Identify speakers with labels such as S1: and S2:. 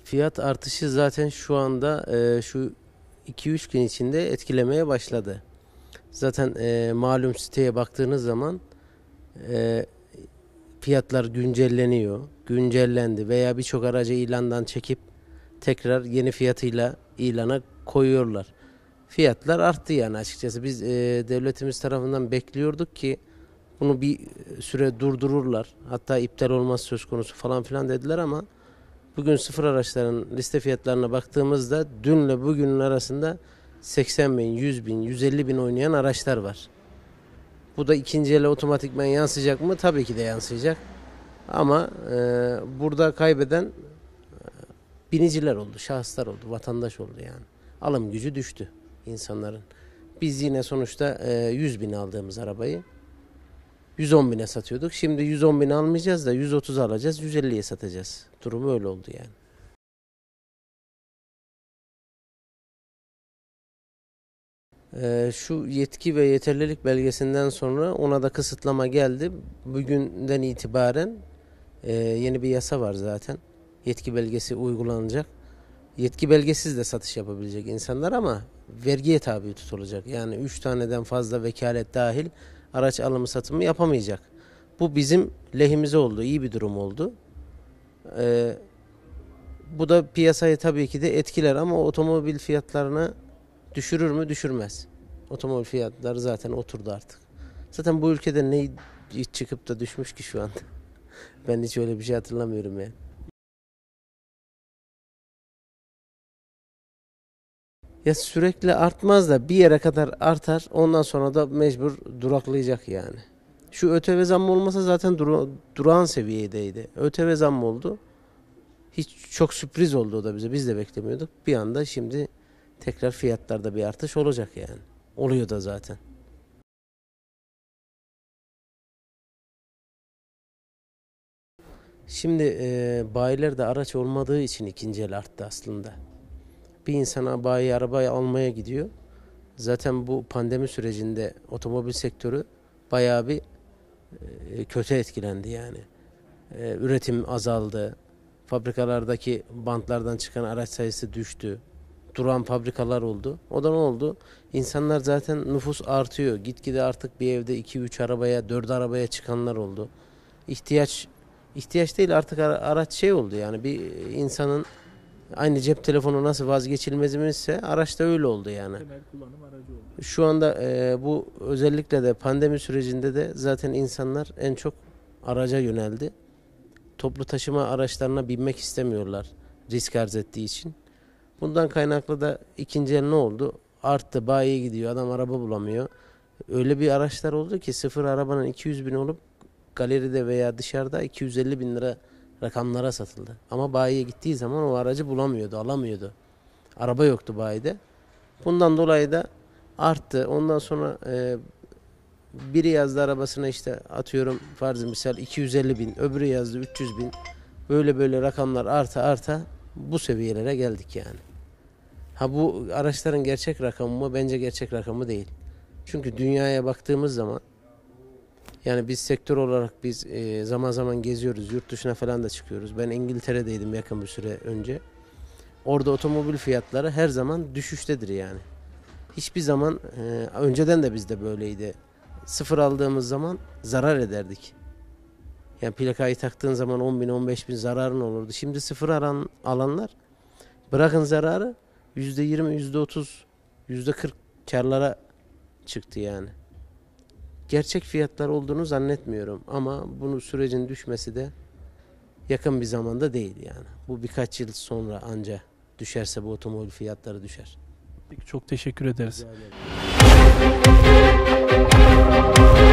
S1: Fiyat artışı zaten şu anda şu 2-3 gün içinde etkilemeye başladı. Zaten malum siteye baktığınız zaman e, fiyatlar güncelleniyor, güncellendi veya birçok aracı ilandan çekip tekrar yeni fiyatıyla ilana koyuyorlar. Fiyatlar arttı yani açıkçası. Biz devletimiz tarafından bekliyorduk ki bunu bir süre durdururlar. Hatta iptal olmaz söz konusu falan filan dediler ama bugün sıfır araçların liste fiyatlarına baktığımızda dünle bugünün arasında 80 bin, 100 bin, 150 bin oynayan araçlar var. Bu da ikinci ele otomatikman yansıyacak mı? Tabii ki de yansıyacak. Ama burada kaybeden biniciler oldu, şahıslar oldu, vatandaş oldu yani. Alım gücü düştü insanların. Biz yine sonuçta 100 bin aldığımız arabayı 110 bine satıyorduk. Şimdi 110 bin almayacağız da 130 alacağız, 150'ye satacağız. Durum öyle oldu yani. Şu yetki ve yeterlilik belgesinden sonra ona da kısıtlama geldi. Bugünden itibaren yeni bir yasa var zaten. Yetki belgesi uygulanacak. Yetki belgesiz de satış yapabilecek insanlar ama vergiye tabi tutulacak. Yani 3 taneden fazla vekalet dahil araç alımı satımı yapamayacak. Bu bizim lehimize oldu. İyi bir durum oldu. Bu da piyasayı tabii ki de etkiler ama otomobil fiyatlarını düşürür mü? Düşürmez. Otomobil fiyatları zaten oturdu artık. Zaten bu ülkede ne çıkıp da düşmüş ki şu anda? Ben hiç öyle bir şey hatırlamıyorum yani. Ya sürekli artmaz da bir yere kadar artar. Ondan sonra da mecbur duraklayacak yani. Şu ÖTV zammı olmasa zaten durağan seviyedeydi. ÖTV zammı oldu. Hiç çok sürpriz oldu o da bize. Biz de beklemiyorduk. Bir anda şimdi tekrar fiyatlarda bir artış olacak yani. Oluyor da zaten. Şimdi bayilerde araç olmadığı için ikinci el arttı aslında. Bir insana bayi arabayı almaya gidiyor. Zaten bu pandemi sürecinde otomobil sektörü bayağı bir kötü etkilendi yani. Üretim azaldı. Fabrikalardaki bantlardan çıkan araç sayısı düştü. Duran fabrikalar oldu. O da ne oldu? İnsanlar zaten nüfus artıyor. Gitgide artık bir evde 2-3 arabaya, 4 arabaya çıkanlar oldu. İhtiyaç ihtiyaç değil artık araç şey oldu yani bir insanın aynı cep telefonu nasıl vazgeçilmezimizse araç da öyle oldu yani.
S2: Temel kullanım aracı oldu.
S1: Şu anda bu özellikle de pandemi sürecinde de zaten insanlar en çok araca yöneldi. Toplu taşıma araçlarına binmek istemiyorlar risk arz ettiği için. Bundan kaynaklı da ikinci el ne oldu? Arttı, bayiye gidiyor, adam araba bulamıyor. Öyle bir araçlar oldu ki sıfır arabanın 200 bin olup galeride veya dışarıda 250 bin lira rakamlara satıldı. Ama bayiye gittiği zaman o aracı bulamıyordu, alamıyordu. Araba yoktu bayide. Bundan dolayı da arttı. Ondan sonra biri yazdı arabasına işte atıyorum farzı misal 250 bin, öbürü yazdı 300 bin. Böyle böyle rakamlar arta arta bu seviyelere geldik yani. Ha bu araçların gerçek rakamı mı? Bence gerçek rakamı değil. Çünkü dünyaya baktığımız zaman yani biz sektör olarak biz zaman zaman geziyoruz. Yurt dışına falan da çıkıyoruz. Ben İngiltere'deydim yakın bir süre önce. Orada otomobil fiyatları her zaman düşüştedir yani. Hiçbir zaman önceden de bizde böyleydi. Sıfır aldığımız zaman zarar ederdik. Yani plakayı taktığın zaman 10 bin 15 bin zararın olurdu. Şimdi sıfır alanlar bırakın zararı %20, %30, %40 karlara çıktı yani. Gerçek fiyatlar olduğunu zannetmiyorum ama bunun sürecin düşmesi de yakın bir zamanda değil yani. Bu birkaç yıl sonra anca düşerse bu otomobil fiyatları düşer.
S2: Peki, çok teşekkür ederiz.
S1: Rica ederim.